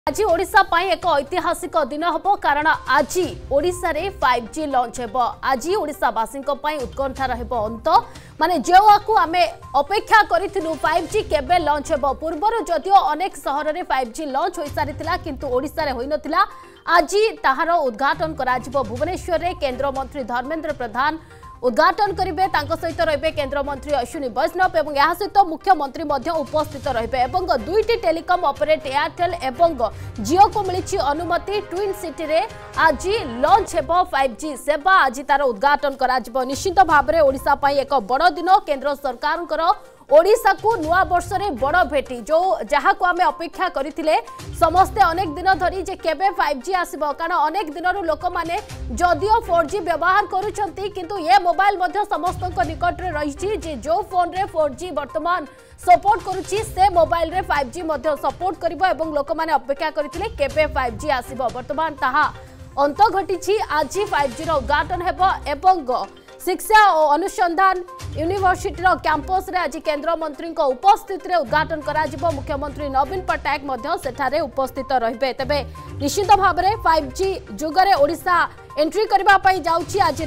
आज ओडिशा पाई एक ऐतिहासिक दिन हम कारण आज ओडिशा रे 5G लॉन्च हेब। आज ओडिशावासी उत्कंठा रहिबो अंत माने जो आम अपेक्षा करूँ 5G केबे लॉन्च हेब। पूर्वर जदियो अनेक सहर में 5G लॉन्च हो सारी किंतु ओडिशा रे होई नथिला। आज ताहार उद्घाटन करा जिवो भुवनेश्वर रे केंद्र मंत्री धर्मेंद्र प्रधान उद्घाटन करेंगे। सहित रही केंद्र मंत्री अश्विनी वैष्णव और यह सहित मुख्यमंत्री उपस्थित रहे। दुईटी टेलीकॉम ऑपरेटर एयरटेल और जियो को मिली अनुमति। ट्विन सिटी रे आज लॉन्च हेब 5G सेवा। आज तार उद्घाटन करा जिवो। निश्चित भाव में ओडिशा पाई एक बड़ दिन। केंद्र सरकार ओडिशा को नुआ वर्ष रे बड़ भेटी जो जहाँ को आम अपेक्षा करते समस्ते अनेक दिन धरी जे केबे 5G आसीबो। कारण अनेक दिन लोक माने जदियो 4G व्यवहार करूछंती किंतु ये मोबाइल मध्य समस्त निकट रे रही जे जो फोन रे 4G वर्तमान सपोर्ट करूची से मोबाइल रे 5G मध्य सपोर्ट करिवो एवं लोक माने अपेक्षा करथिले केबे 5G आसीबो। वर्तमान ताहा अंत घटिछि। आज 5G रो उद्घाटन हेबो एवं शिक्षा और अनुसंधान यूनिवर्सिटी कैंपस रे आज केंद्र मंत्री उपस्थित रे उद्घाटन करा जिवो। मुख्यमंत्री नवीन पट्टनायक मध्य सेठारे उपस्थित रहिबे। तबे निश्चित भाव में 5G जुगरे ओडिशा एंट्री करबा पई जाउछि। आज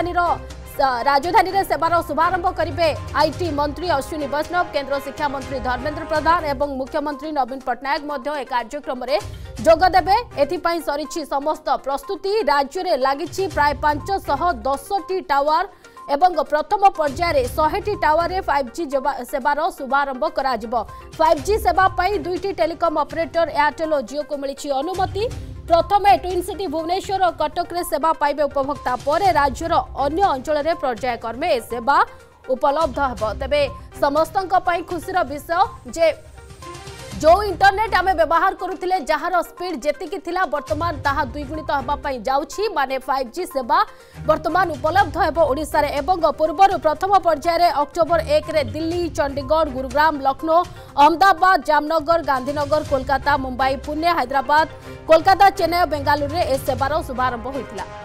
राजधानी रे सेवार शुभारंभ करेंगे आईटी मंत्री अश्विनी वैष्णव, केंद्र शिक्षा मंत्री धर्मेंद्र प्रधान एवं मुख्यमंत्री नवीन पट्टनायक मध्य एक कार्यक्रम में जोगदेवे। एथिपाई सरिछि समस्त प्रस्तुति। राज्य में लगी प्राय 510 टावर एवं प्रथम पर्यायर 100 टावर रे 5G सेवार शुभारंभ करा जिवो। 5G सेवा पाई दुईटी टेलीकॉम ऑपरेटर एयरटेल और जियो को मिली अनुमति। प्रथमे ट्विन सिटी भुवनेश्वर और कटक रे सेवा पाइबे उपभोक्ता पर राज्यर अन्य अंचल में पर्यायक्रमे सेवा उपलब्ध हेब। तेबे समस्तंक पई खुशीर विषय जे जो इंटरनेट आमे व्यवहार करुथिले जहार स्पीड जेतिकी थिला वर्तमान ताहा द्विगुणित हेबा पई जाउछि। माने 5G सेवा वर्तमान उपलब्ध हेब ओडिसा रे एवं पूर्वर प्रथम पर्यायर अक्टोबर 1 रे दिल्ली, चंडीगढ़, गुरुग्राम, लखनऊ, अहमदाबाद, जामनगर, गांधीनगर, कोलकाता, मुंबई, पुणे, हैदराबाद, कोलकाता, चेन्नई, बेंगालुरु रे ए सेवार शुभारंभ होइतिला।